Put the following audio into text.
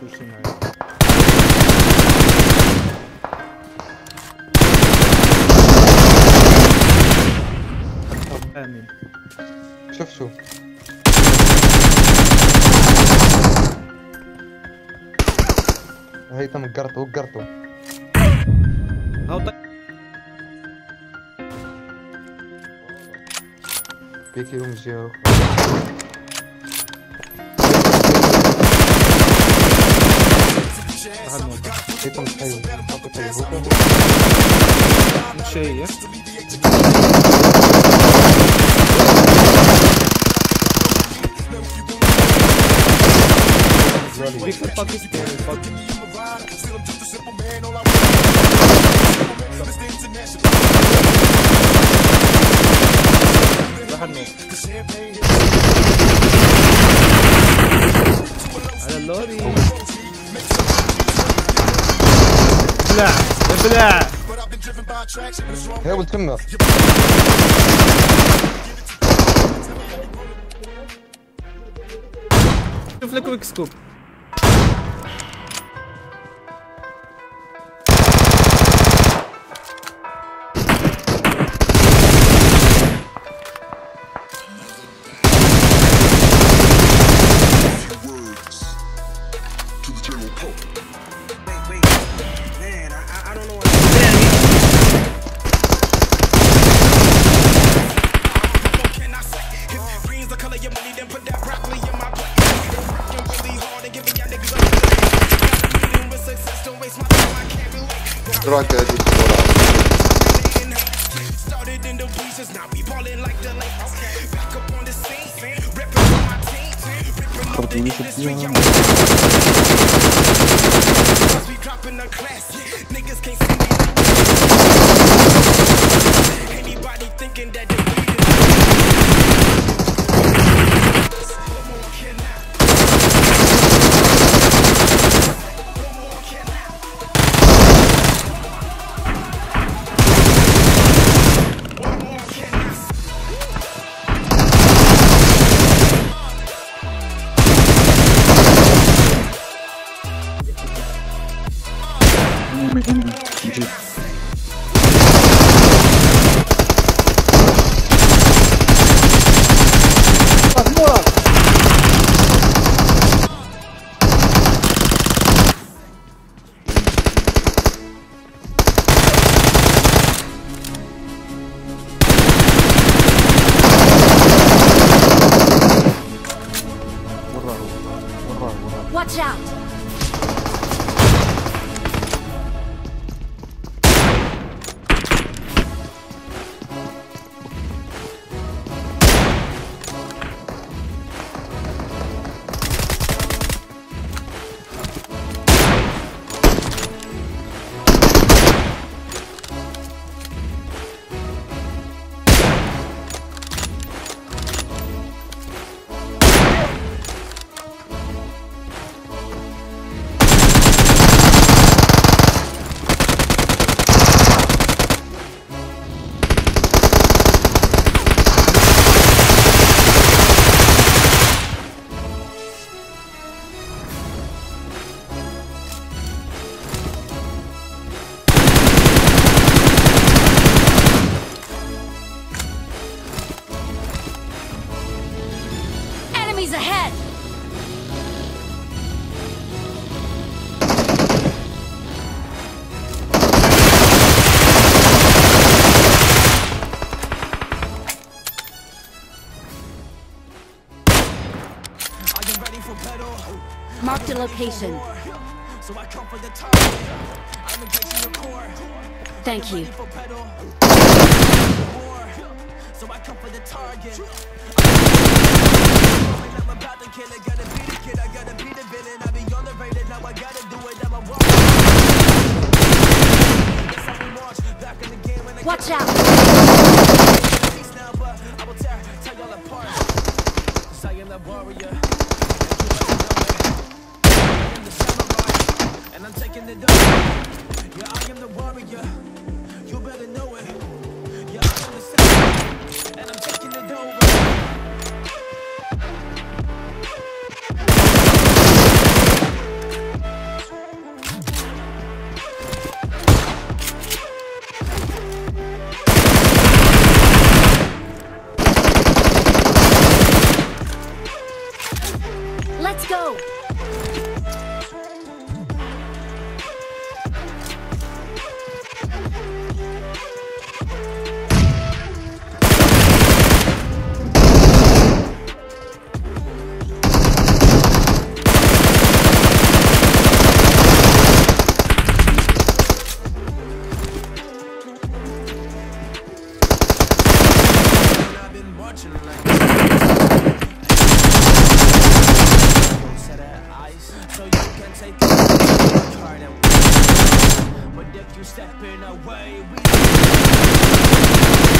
اجتماعي. آمين. شوف هيثم وقرته هاو بيكي ومجيو هيثم تحيو شيء بيك الباكستاني على اللوري ابلع هي والتمر شوف لك ويك سكوب راك هادي Watch out! Enemies ahead! Marked a location. Thank you. Watch out! And I'm taking the dough. Yeah, I am the warrior. You better know it. Yeah, I am the savior. And I'm taking the dough. go. Stepping away, we